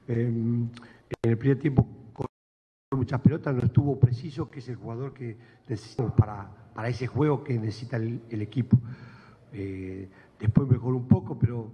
En el primer tiempo con muchas pelotas, no estuvo preciso, que es el jugador que necesitamos para ese juego que necesita el equipo. Después mejoró un poco, pero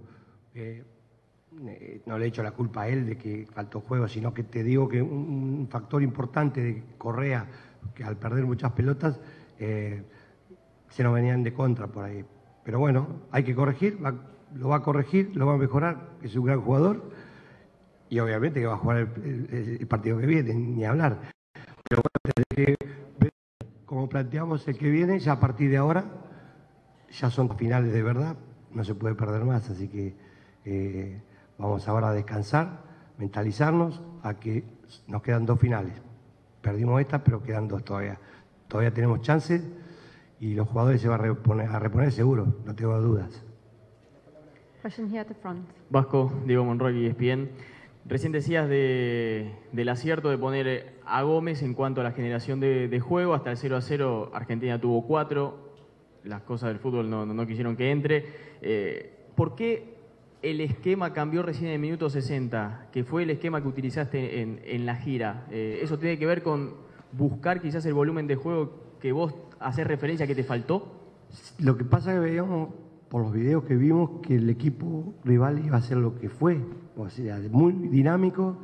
no le echo la culpa a él de que faltó juego, sino que te digo que un factor importante de Correa, que al perder muchas pelotas, se nos venían de contra por ahí. Pero bueno, hay que corregir, lo va a corregir, lo va a mejorar, es un gran jugador y obviamente que va a jugar el partido que viene, ni hablar. Pero bueno, desde que como planteamos el que viene, ya a partir de ahora, ya son finales de verdad, no se puede perder más, así que vamos ahora a descansar, mentalizarnos a que nos quedan 2 finales. Perdimos esta, pero quedan 2 todavía. Todavía tenemos chances y los jugadores se van a reponer seguro, no tengo dudas. Question here at the front. Vasco, Diego Monroy, ESPN. Recién decías del acierto de poner a Gómez en cuanto a la generación de juego. Hasta el 0-0 Argentina tuvo 4. Las cosas del fútbol no quisieron que entre. ¿Por qué el esquema cambió recién en el minuto 60? Que fue el esquema que utilizaste en la gira. ¿Eso tiene que ver con buscar quizás el volumen de juego que vos haces referencia que te faltó? Lo que pasa es que veíamos por los videos que vimos que el equipo rival iba a ser lo que fue, o sea, muy dinámico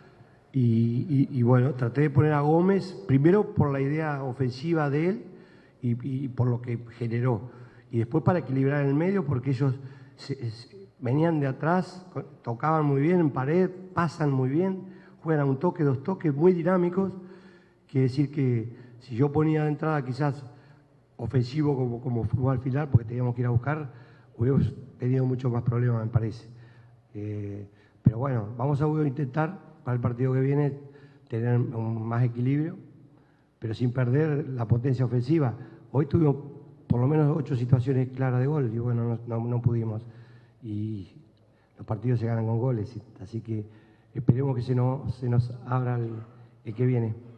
y bueno, traté de poner a Gómez primero por la idea ofensiva de él y por lo que generó, y después para equilibrar en el medio porque ellos venían de atrás, tocaban muy bien en pared, pasan muy bien, juegan a un toque, 2 toques muy dinámicos. Quiere decir que si yo ponía de entrada quizás ofensivo como fue al final, porque teníamos que ir a buscar, hubiéramos tenido muchos más problemas, me parece. Pero bueno, vamos a intentar para el partido que viene tener más equilibrio, pero sin perder la potencia ofensiva. Hoy tuvimos por lo menos 8 situaciones claras de gol y bueno, no pudimos. Y los partidos se ganan con goles, así que esperemos que se nos abra el que viene.